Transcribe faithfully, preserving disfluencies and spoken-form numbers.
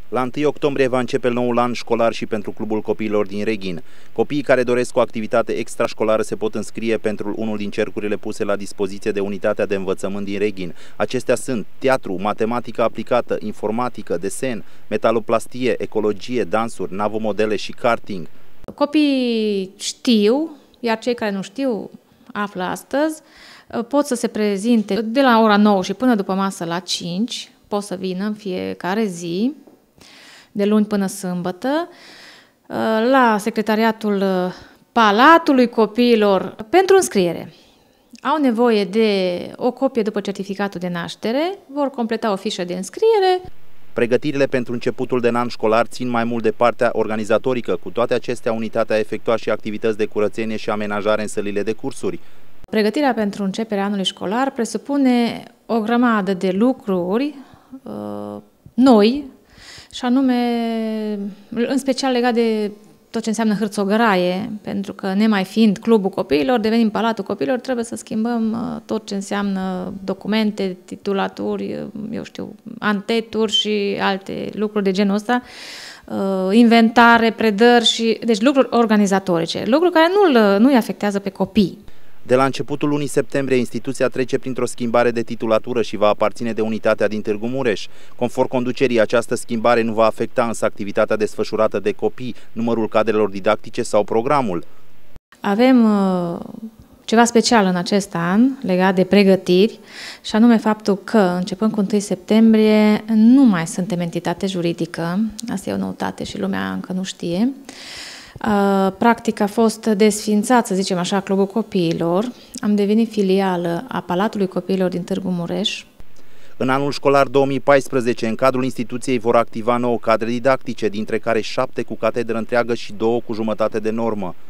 La întâi octombrie va începe noul an școlar și pentru Clubul Copiilor din Reghin. Copiii care doresc o activitate extrașcolară se pot înscrie pentru unul din cercurile puse la dispoziție de Unitatea de Învățământ din Reghin. Acestea sunt teatru, matematică aplicată, informatică, desen, metaloplastie, ecologie, dansuri, navomodele și karting. Copiii știu, iar cei care nu știu află astăzi, pot să se prezinte de la ora nouă și până după masă la cinci, pot să vină în fiecare zi, de luni până sâmbătă, la secretariatul Palatului Copiilor pentru înscriere. Au nevoie de o copie după certificatul de naștere, vor completa o fișă de înscriere. Pregătirile pentru începutul de an școlar țin mai mult de partea organizatorică. Cu toate acestea, unitatea a efectuat și activități de curățenie și amenajare în sălile de cursuri. Pregătirea pentru începerea anului școlar presupune o grămadă de lucruri uh, noi, și anume, în special legat de tot ce înseamnă hârțogăraie, pentru că nemai fiind Clubul Copiilor, devenim Palatul Copiilor, trebuie să schimbăm uh, tot ce înseamnă documente, titulaturi, eu știu, anteturi și alte lucruri de genul ăsta, uh, inventare, predări și, deci lucruri organizatorice, lucruri care nu nu îi afectează pe copii. De la începutul lunii septembrie, instituția trece printr-o schimbare de titulatură și va aparține de unitatea din Târgu Mureș. Conform conducerii, această schimbare nu va afecta însă activitatea desfășurată de copii, numărul cadrelor didactice sau programul. Avem uh, ceva special în acest an legat de pregătiri, și anume faptul că, începând cu întâi septembrie, nu mai suntem entitate juridică. Asta e o noutate și lumea încă nu știe. Practic a fost desființat, să zicem așa, Clubul Copiilor. Am devenit filială a Palatului Copiilor din Târgu Mureș. În anul școlar două mii paisprezece, în cadrul instituției vor activa nouă cadre didactice, dintre care șapte cu catedră întreagă și două cu jumătate de normă.